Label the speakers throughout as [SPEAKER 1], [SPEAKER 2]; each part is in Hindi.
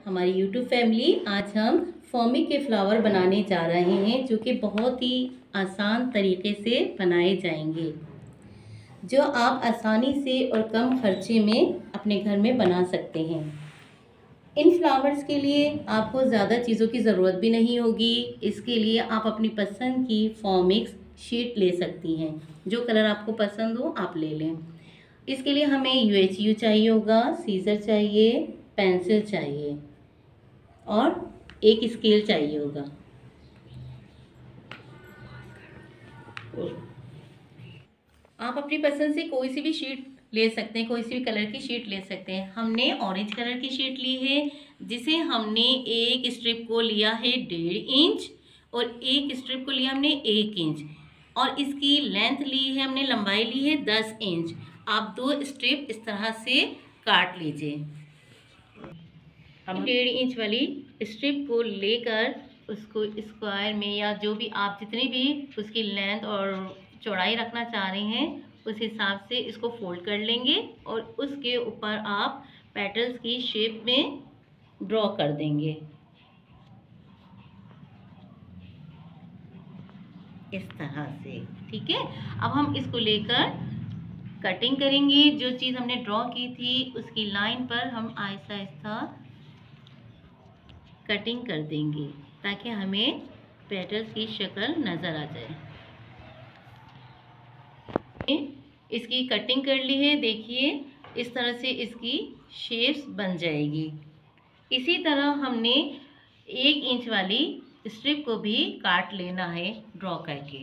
[SPEAKER 1] हमारी YouTube फैमिली, आज हम फोमी के फ्लावर बनाने जा रहे हैं जो कि बहुत ही आसान तरीके से बनाए जाएंगे, जो आप आसानी से और कम खर्चे में अपने घर में बना सकते हैं। इन फ्लावर्स के लिए आपको ज़्यादा चीज़ों की ज़रूरत भी नहीं होगी। इसके लिए आप अपनी पसंद की फॉमिक्स शीट ले सकती हैं, जो कलर आपको पसंद हो आप ले लें। इसके लिए हमें UHU चाहिए होगा, सीजर चाहिए, पेंसिल चाहिए और एक स्केल चाहिए होगा। आप अपनी पसंद से कोई सी भी शीट ले सकते हैं, कोई सी भी कलर की शीट ले सकते हैं। हमने ऑरेंज कलर की शीट ली है, जिसे हमने एक स्ट्रिप को लिया है 1.5 इंच और एक स्ट्रिप को लिया हमने 1 इंच और इसकी लेंथ ली है हमने, लंबाई ली है 10 इंच। आप 2 स्ट्रिप इस तरह से काट लीजिए। हम 1.5 इंच वाली स्ट्रिप को लेकर उसको स्क्वायर में या जो भी आप जितनी भी उसकी लेंथ और चौड़ाई रखना चाह रहे हैं उस हिसाब से इसको फोल्ड कर लेंगे और उसके ऊपर आप पेटल्स की शेप में ड्रॉ कर देंगे इस तरह से। ठीक है, अब हम इसको लेकर कटिंग करेंगे। जो चीज़ हमने ड्रॉ की थी उसकी लाइन पर हम आहिस्ता आहिस्ता कटिंग कर देंगे ताकि हमें पेटल्स की शक्ल नज़र आ जाए। इसकी कटिंग कर ली है, देखिए इस तरह से इसकी शेप्स बन जाएगी। इसी तरह हमने 1 इंच वाली स्ट्रिप को भी काट लेना है ड्रॉ करके।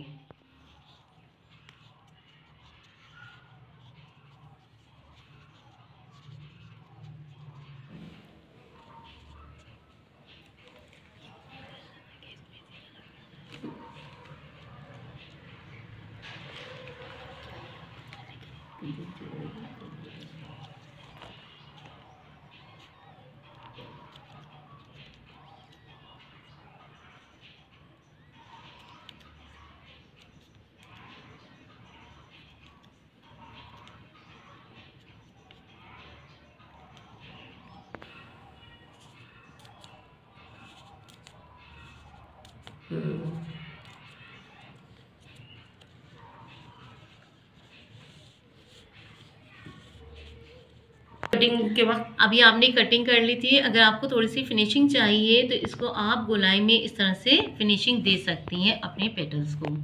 [SPEAKER 1] कटिंग के वक्त अभी आपने कटिंग कर ली थी। अगर आपको थोड़ी सी फिनिशिंग चाहिए तो इसको आप गोलाई में इस तरह से फिनिशिंग दे सकती हैं अपने पेटल्स को।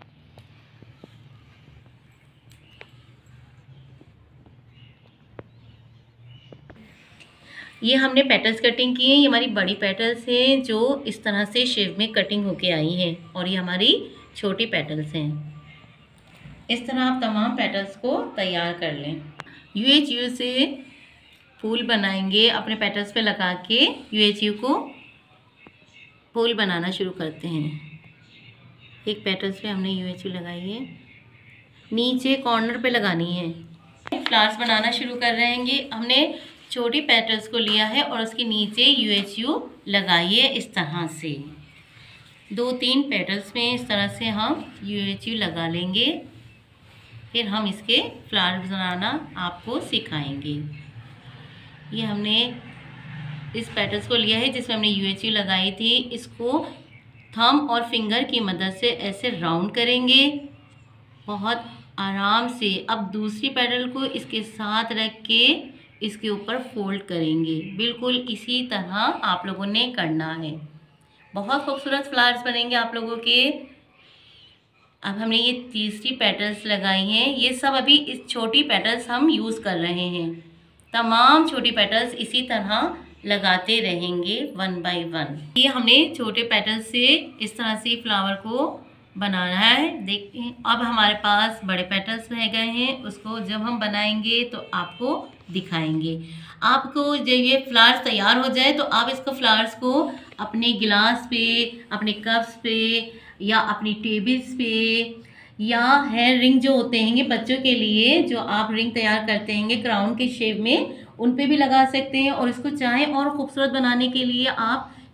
[SPEAKER 1] ये हमने पेटल्स कटिंग की है। ये हमारी बड़ी पेटल्स हैं जो इस तरह से शेप में कटिंग होके आई हैं और ये हमारी छोटी पेटल्स हैं। इस तरह आप तमाम पेटल्स को तैयार कर लें। UHU से फूल बनाएंगे, अपने पेटल्स पे लगा के UHU को फूल बनाना शुरू करते हैं। एक पेटल्स पे हमने UHU लगाई है, नीचे कॉर्नर पे लगानी है। फ्लावर्स बनाना शुरू कर रहे हैं। हमने छोटी पेटल्स को लिया है और उसके नीचे UHU लगाइए इस तरह से। 2-3 पेटल्स में इस तरह से हम UHU लगा लेंगे। फिर हम इसके फ्लावर्स बनाना आपको सिखाएंगे। ये हमने इस पेटल्स को लिया है जिसमें हमने UHU लगाई थी। इसको थंब और फिंगर की मदद से ऐसे राउंड करेंगे बहुत आराम से। अब दूसरी पेटल को इसके साथ रख के इसके ऊपर फोल्ड करेंगे। बिल्कुल इसी तरह आप लोगों ने करना है। बहुत खूबसूरत फ्लावर्स बनेंगे आप लोगों के। अब हमने ये तीसरी पेटल्स लगाई हैं। ये सब अभी इस छोटी पेटल्स हम यूज़ कर रहे हैं। तमाम छोटी पेटल्स इसी तरह लगाते रहेंगे 1 बाय 1। ये हमने छोटे पेटल्स से इस तरह से फ्लावर को बनाना है। देखिए अब हमारे पास बड़े पेटल्स रह गए हैं, उसको जब हम बनाएंगे तो आपको दिखाएंगे। आपको जब ये फ्लावर्स तैयार हो जाए तो आप इसको फ्लावर्स को अपने गिलास पे, अपने कप्स पे या अपनी टेबल्स पे या हेयर रिंग जो होते हैं बच्चों के लिए, जो आप रिंग तैयार करते हैं क्राउन के शेप में, उन पे भी लगा सकते हैं। और इसको चाहें और ख़ूबसूरत बनाने के लिए आप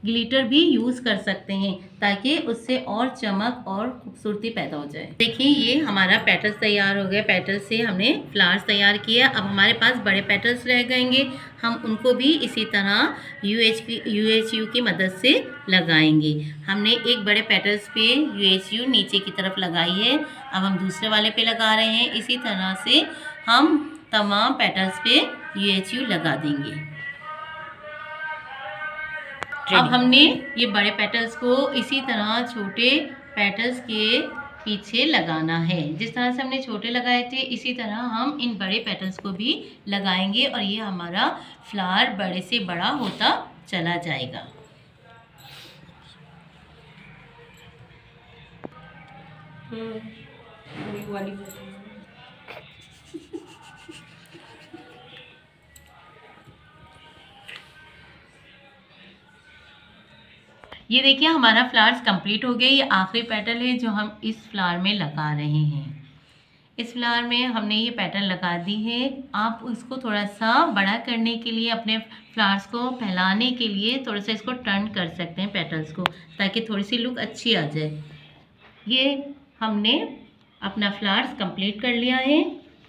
[SPEAKER 1] ग्लिटर भी यूज़ कर सकते हैं ताकि उससे और चमक और खूबसूरती पैदा हो जाए। देखिए ये हमारा पेटल्स तैयार हो गया। पेटल्स से हमने फ्लावर्स तैयार किया। अब हमारे पास बड़े पेटल्स रह गएंगे, हम उनको भी इसी तरह UHU की मदद से लगाएंगे। हमने एक बड़े पेटल्स पे UHU नीचे की तरफ लगाई है, अब हम दूसरे वाले पे लगा रहे हैं। इसी तरह से हम तमाम पेटल्स पे UHU लगा देंगे। अब हमने ये बड़े पेटल्स को इसी तरह छोटे पेटल्स के पीछे लगाना है। जिस तरह से हमने छोटे लगाए थे इसी तरह हम इन बड़े पेटल्स को भी लगाएंगे और ये हमारा फ्लावर बड़े से बड़ा होता चला जाएगा। ये देखिए हमारा फ्लावर्स कंप्लीट हो गया। ये आखिरी पेटल है जो हम इस फ्लावर में लगा रहे हैं। इस फ्लावर में हमने ये पेटल लगा दी है। आप इसको थोड़ा सा बड़ा करने के लिए, अपने फ्लावर्स को फैलाने के लिए थोड़ा सा इसको टर्न कर सकते हैं पेटल्स को, ताकि थोड़ी सी लुक अच्छी आ जाए। ये हमने अपना फ्लावर्स कंप्लीट कर लिया है।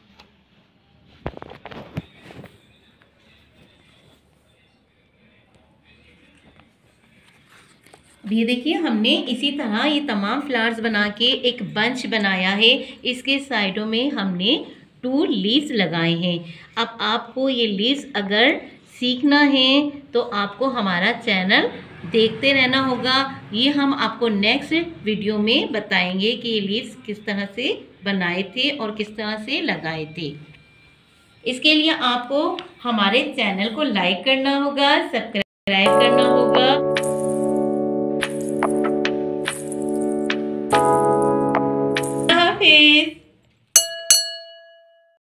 [SPEAKER 1] ये देखिए हमने इसी तरह ये तमाम फ्लावर्स बना के एक बंच बनाया है। इसके साइडों में हमने 2 लीव्स लगाए हैं। अब आपको ये लीव्स अगर सीखना है तो आपको हमारा चैनल देखते रहना होगा। ये हम आपको नेक्स्ट वीडियो में बताएंगे कि ये लीव्स किस तरह से बनाए थे और किस तरह से लगाए थे। इसके लिए आपको हमारे चैनल को लाइक करना होगा, सब्सक्राइब करना होगा